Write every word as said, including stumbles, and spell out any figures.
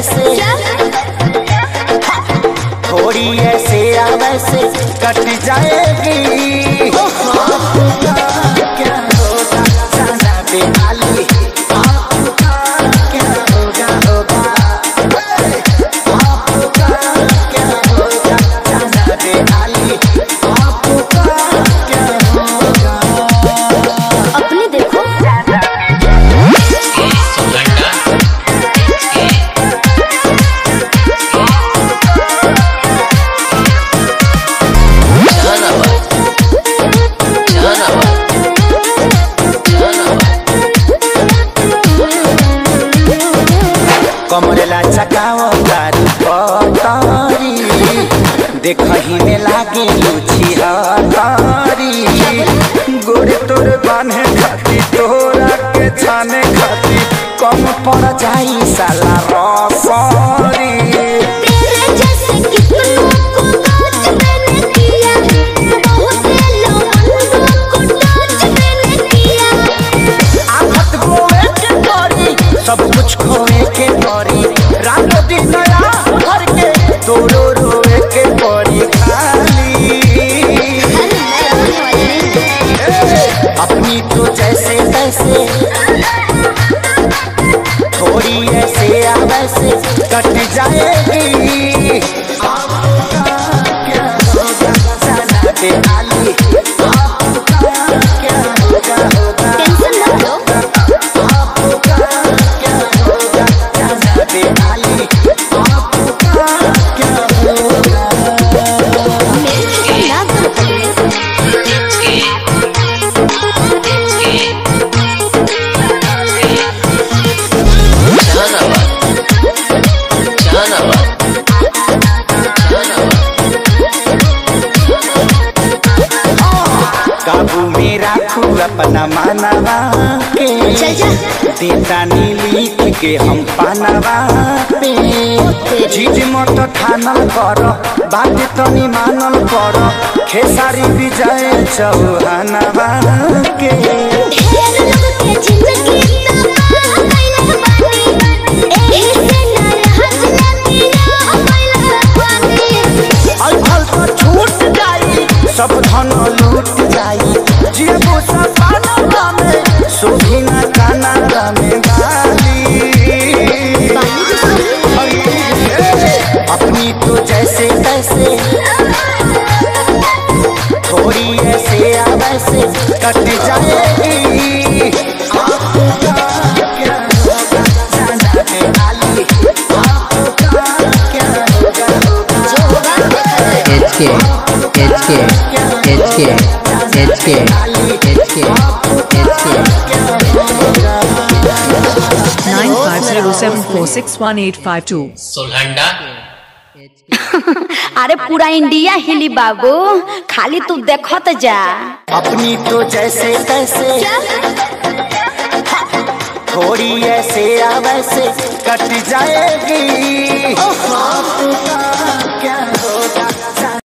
तैसे, थोड़ी ऐसे या वैसे कट जाएगी। क्या होगा जाना बेहाली, आपका क्या होगा होगा, आपका क्या होगा जाना बेहाली, आपका क्या होगा। अपने देखो कमरेला चकाओ तारी पतारी, देखही में लागे लुची हतारी। गोरे तोर बान्हे खाती, तोरा के छाने खाती, कम पड़ जाई साला रसरी। तेरे जैसे कितनों को टच मैंने किया, बहुत लोगों को टच मैंने किया। आफत गोए के करी, सब कुछ खोए के करी, रातों दिन नया भर के तोरो रोए के परी खाली। अपनी तो जैसे तैसे, थोड़ी ऐसे या वैसे कट जाएगी। आपका क्या होगा जाना बेहाली, आपका क्या होगा होगा, टेंशन मत लो, आपका क्या होगा जाना बेहाली, आपका क्या होगा। मेरी छुट्टी ना करो। काबू में राखू अपना मानवा के, चल जा। देता नी लिख के हम पानवा पे। जीज मत ठानल कर, बात तनी मानल कर, खेसारी विजय चौहानवा के। ढेर लोग के जिंदगी तबाह कइले बानी, एही से ना हंसला पिया कइले बानी। अलफल तो छूट जाई, सब धन लूट जाई, जीबो सपना में सोभी ना काना में गाली। बाली भी सुन। अपनी तो जैसे तैसे, थोड़ी ऐसे या वैसे कट जाएगी। आपका क्या होगा जाना बेहाली, आपका क्या होगा होगा, जो होगा देखा जाएगा। H K H K H K H K H K nine five zero seven four six one eight five two। सोलहंडा अरे पूरा इंडिया हिली बाबू, खाली तू देखत जा। अपनी तो जैसे तैसे, थोड़ी ऐसे या वैसे कट जाएगी।